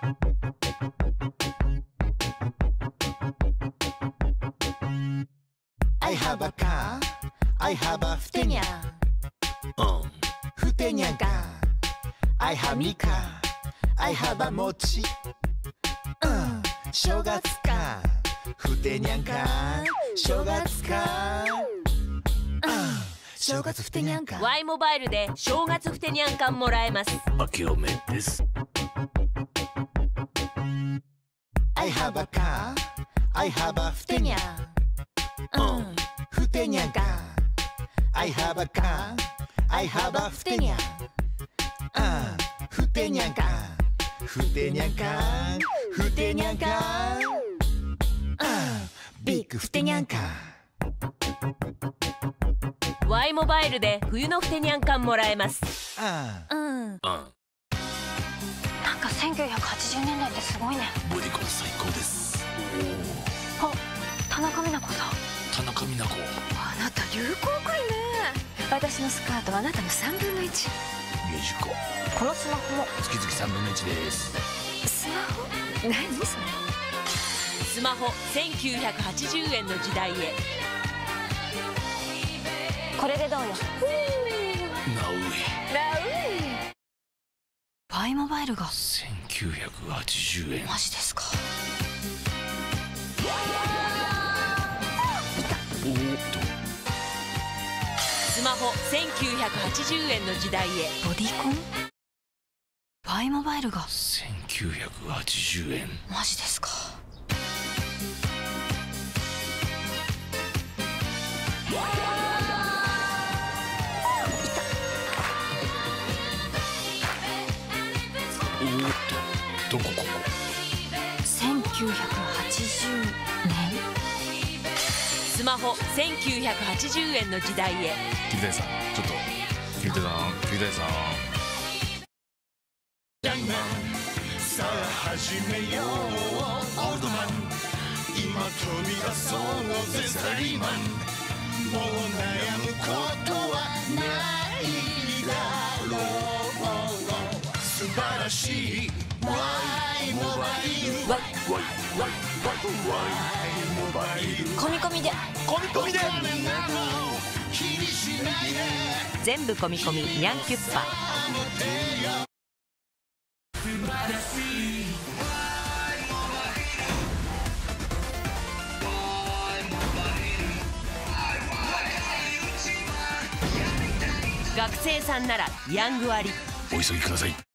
I have a car, I have a ふてにゃん、ふてにゃんか。I have みか、I have a 餅、正月か、ふてにゃんか、正月か、正月ふてにゃんか。 Y モバイルで正月ふてにゃんかんもらえます。 明けおめです。 I have a car, I have a ふてにゃん、ふてにゃんか。I have a car, I have a ふてにゃん、ふてにゃんか、ふてにゃんか、ふてにゃんか、ビッグふてにゃんか。 Y モバイルで冬のふてにゃんかんもらえます。 なんか1980年代ってすごいね。 ボディコン最高です。 あ、田中美奈子さん。 田中美奈子。 あなた流行来るね。私のスカートはあなたの3分の1。 ミュージコ。 このスマホも月々3分の1です。 スマホ？何それ？ スマホ1980円の時代へ。 これでどうよ。 ナウイ。 Yモバイルが 1980円。 マジですか？ おーっと。 スマホ1980円の時代へ。 ボディコン？ Yモバイルが 1980円。 マジですか？ おーっと。どこここ。 1980年。 スマホ1980円の時代へ。 桐谷さん、ちょっと桐谷さん。 さあ始めようオールドマン、今飛び出そうぜサラリーマン。もう悩むことはないだろう。素晴らしい Y モバイル、 Y モバイル。 込み込みで全部込み込みニャンキュッパ。学生さんならヤング割。 お急ぎください。